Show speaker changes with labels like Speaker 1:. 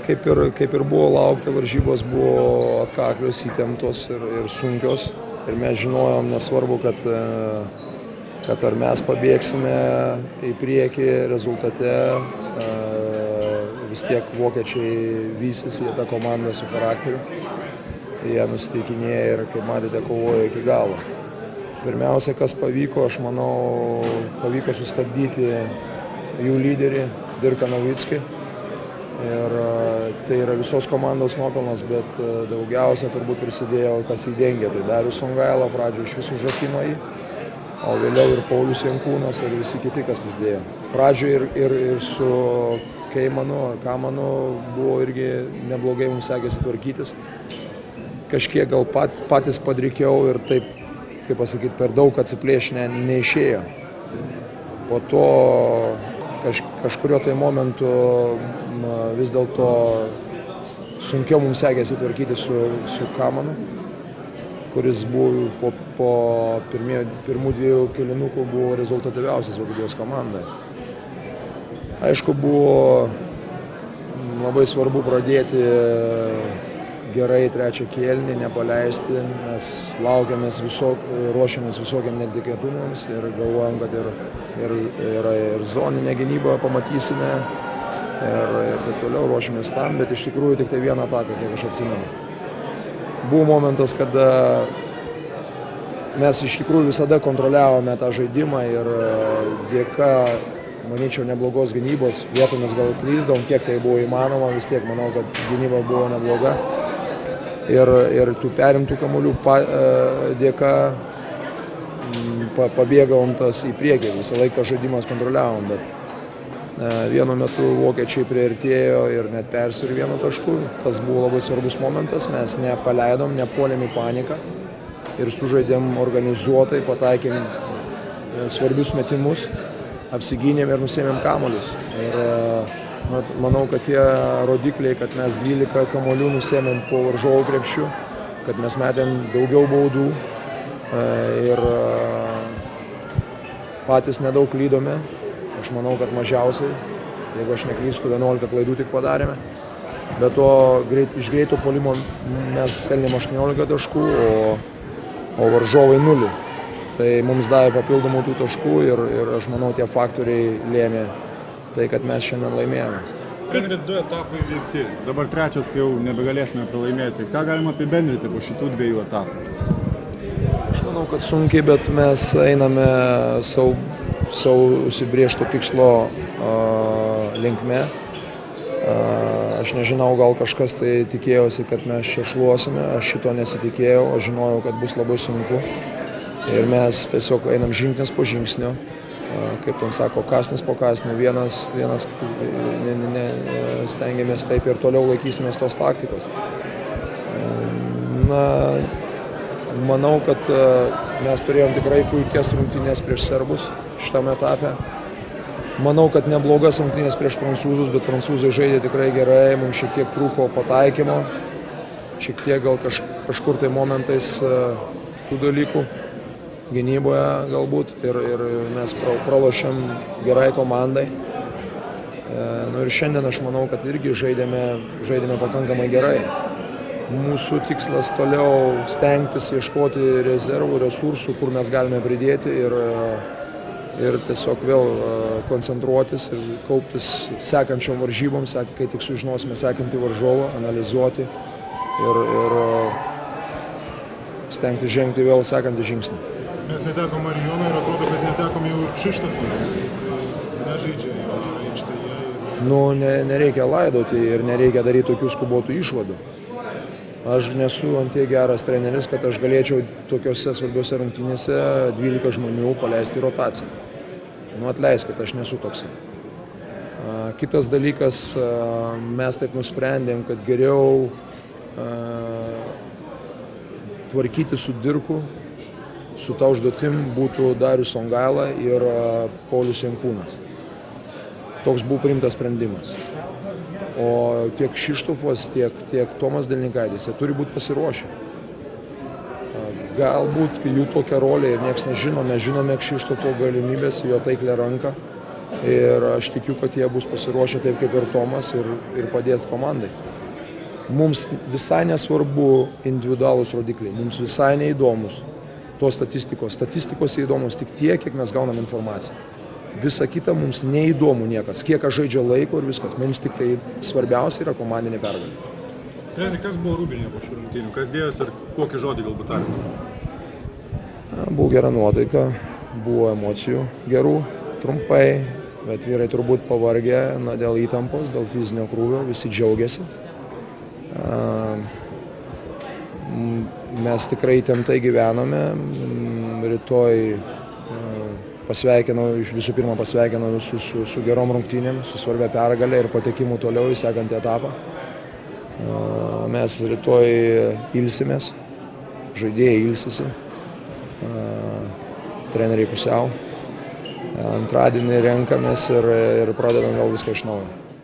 Speaker 1: kaip ir buvo laukta, varžybos buvo atkaklios, įtemptos ir sunkios. Ir mes žinojom, nesvarbu, kad ar mes pabėgsime į priekį rezultate, vis tiek vokiečiai vysis, jie tą komandą su charakteriu. Jie nusiteikinėja ir, kaip matėte, kovojo iki galo. Pirmiausia, kas pavyko, aš manau, pavyko sustabdyti jų lyderį Dirką Novickį. Ir tai yra visos komandos nuopelnas, bet daugiausia turbūt prisidėjo, kas įdengė. Tai Darius Songaila pradžioje iš visų užrakino jį, o vėliau ir Paulius Jankūnas ir visi kiti, kas prisidėjo. Pradžioje ir su Kamanu buvo irgi neblogai mums sekėsi tvarkytis. Kažkiek gal patys padrikiau ir taip, kaip pasakyti, per daug atsiplėšinę neišėjo. Po to kažkurio tai momentu vis dėlto sunkiau mums sekėsi tvarkyti su Kamanu, kuris buvo po pirmų dviejų kėlinukų buvo rezultatyviausias Vokietijos komandai. Aišku, buvo labai svarbu pradėti gerai trečią kėlinį, nepaleisti, mes laukiamės ruošiamės visokiam netikėtumams ir galvojam, kad ir zoninę gynybą pamatysime ir taip toliau ruošiamės tam, bet iš tikrųjų tik tai vieną ataką, kiek aš atsimenu. Buvo momentas, kada mes iš tikrųjų visada kontroliavome tą žaidimą ir dėka, manyčiau, neblogos gynybos, vietomis gal klysdavom, kiek tai buvo įmanoma, vis tiek manau, kad gynyba buvo nebloga. Ir tų perimtų kamuolių dėka pabėgavom tas į priekį, visą laiką žaidimas kontroliavom, bet vienu metu vokiečiai priartėjo ir net persvirė vienu tašku. Tas buvo labai svarbus momentas, mes nepaleidom, nepuolėm į paniką ir sužaidėm organizuotai, pataikėm svarbius metimus, apsigynėm ir nusėmėm kamuolius. Ir manau, kad tie rodikliai, kad mes 12 kamuolių nusėmėm po varžovų krepšių, kad mes metėm daugiau baudų ir patys nedaug klydome. Aš manau, kad mažiausiai, jeigu aš neklystu, 11 klaidų tik padarėme. Be to, iš greito puolimo mes pelnėm 18 taškų, o varžovai 0. Tai mums davė papildomų tų taškų ir aš manau, tie faktoriai lėmė tai, kad mes šiandien laimėjome.
Speaker 2: Treneri, 2 etapai įveikti. Dabar trečias, kai jau nebegalėsime pralaimėti. Ką galima apibendrinti po šitų 2 etapų?
Speaker 1: Aš manau, kad sunkiai, bet mes einame savo užsibrėžto tikslo linkme. Aš nežinau, gal kažkas tai tikėjosi, kad mes čia šluosime. Aš šito nesitikėjau, aš žinojau, kad bus labai sunku. Ir mes tiesiog einam žingsnis po žingsnio. Kaip ten sako, kąsnis po kąsnio, vienas stengiamės taip ir toliau laikysimės tos taktikos. Manau, kad mes turėjom tikrai puikias rungtynės prieš serbus šitame etape. Manau, kad neblogas rungtynės prieš prancūzus, bet prancūzai žaidė tikrai gerai, mums šiek tiek trūko pataikymo, šiek tiek gal kažkur tai momentais tų dalykų. Gynyboje galbūt ir mes pralošėm gerai komandai. Ir šiandien aš manau, kad irgi žaidėme pakankamai gerai. Mūsų tikslas toliau stengtis ieškoti rezervų, resursų, kur mes galime pridėti ir tiesiog vėl koncentruotis ir kauptis sekančiom varžybom, kai tik sužinosime sekantį varžovą, analizuoti ir stengti žengti vėl sekantį žingsnį.
Speaker 3: Mes netekom Marijono ir atrodo, kad netekom jau Kšištofą, jis nežaidžia aikštėje.
Speaker 1: Nereikia laidoti ir nereikia daryti tokių skubotų išvadų. Aš nesu ant tiek geras treneris, kad aš galėčiau tokiuose svarbiuose rungtynėse 12 žmonių paleisti į rotaciją. Atleiskit, aš nesu toksai. Kitas dalykas, mes taip nusprendėm, kad geriau tvarkyti su Dirku, su ta užduotim būtų Darius Songaila ir Paulius Jankūnas. Toks buvo priimtas sprendimas. O tiek Kšištofas, tiek Tomas Delnikaitis, jie turi būti pasiruošę. Galbūt jų tokia rolė ir nieks nežino, mes žinome Kšištofo galimybės, jo taiklę ranką. ir aš tikiu, kad jie bus pasiruošę taip kaip ir Tomas ir padės komandai. Mums visai nesvarbu individualūs rodikliai, mums visai neįdomus tos statistikos. Statistikos įdomus tik tiek, kiek mes gaunam informaciją. Visa kita mums neįdomu niekas, kiek aš žaidžia laiko ir viskas. Mums tik tai svarbiausia yra komandinė pergalė.
Speaker 2: Treneri, kas buvo Rūbinėje po šių rungtynių? Kas dėjosi ir kokį žodį galbūt tarėte?
Speaker 1: Buvo gera nuotaika, buvo emocijų gerų, trumpai, bet vyrai turbūt pavargę dėl įtampos, dėl fizinio krūvio, visi džiaugiasi. Mes tikrai įtemptai gyvenome, rytoj visų pirma pasveikinau visus su gerom rungtynėm, su svarbia pergalė ir patekimu toliau į sekantį etapą. Mes rytoj ilsimės, žaidėjai ilsisi, treneriai pusiau. Antradienį renkamės ir pradedam vėl viską iš naujo.